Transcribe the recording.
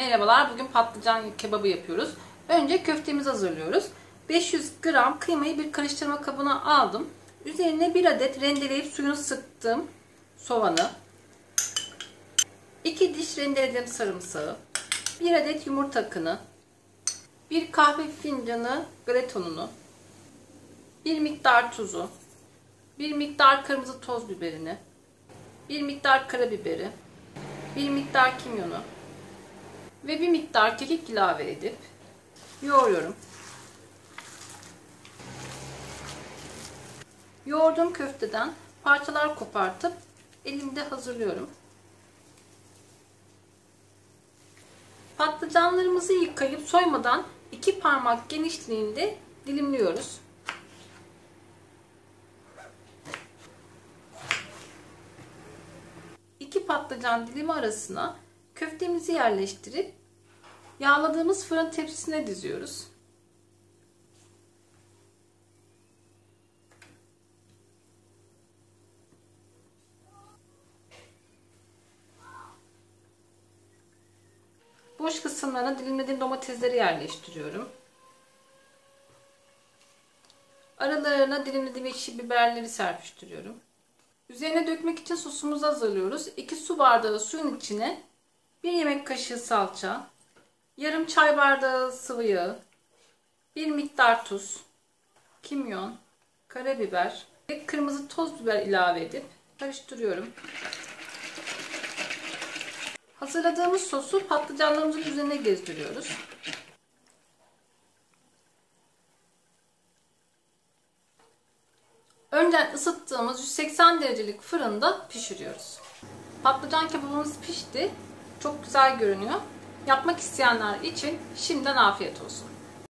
Merhabalar, bugün patlıcan kebabı yapıyoruz. Önce köftemizi hazırlıyoruz. 500 gram kıymayı bir karıştırma kabına aldım. Üzerine 1 adet rendeleyip suyunu sıktığım soğanı, 2 diş rendelediğim sarımsağı, 1 adet yumurta akını, 1 kahve fincanı galeta ununu, 1 miktar tuzu, 1 miktar kırmızı toz biberini, 1 miktar karabiberi, 1 miktar kimyonu ve 1 miktar kekik ilave edip yoğuruyorum. Yoğurduğum köfteden parçalar kopartıp elimde hazırlıyorum. Patlıcanlarımızı yıkayıp soymadan 2 parmak genişliğinde dilimliyoruz. İki patlıcan dilimi arasına köftemizi yerleştirip yağladığımız fırın tepsisine diziyoruz. Boş kısımlarına dilimlediğim domatesleri yerleştiriyorum. Aralarına dilimlediğim ekşi biberleri serpiştiriyorum. Üzerine dökmek için sosumuzu hazırlıyoruz. 2 su bardağı suyun içine 1 yemek kaşığı salça, yarım çay bardağı sıvı yağ, 1 miktar tuz, kimyon, karabiber ve kırmızı toz biber ilave edip karıştırıyorum. Hazırladığımız sosu patlıcanlarımızın üzerine gezdiriyoruz. Önceden ısıttığımız 180 derecelik fırında pişiriyoruz. Patlıcan kebabımız pişti. Çok güzel görünüyor. Yapmak isteyenler için şimdiden afiyet olsun.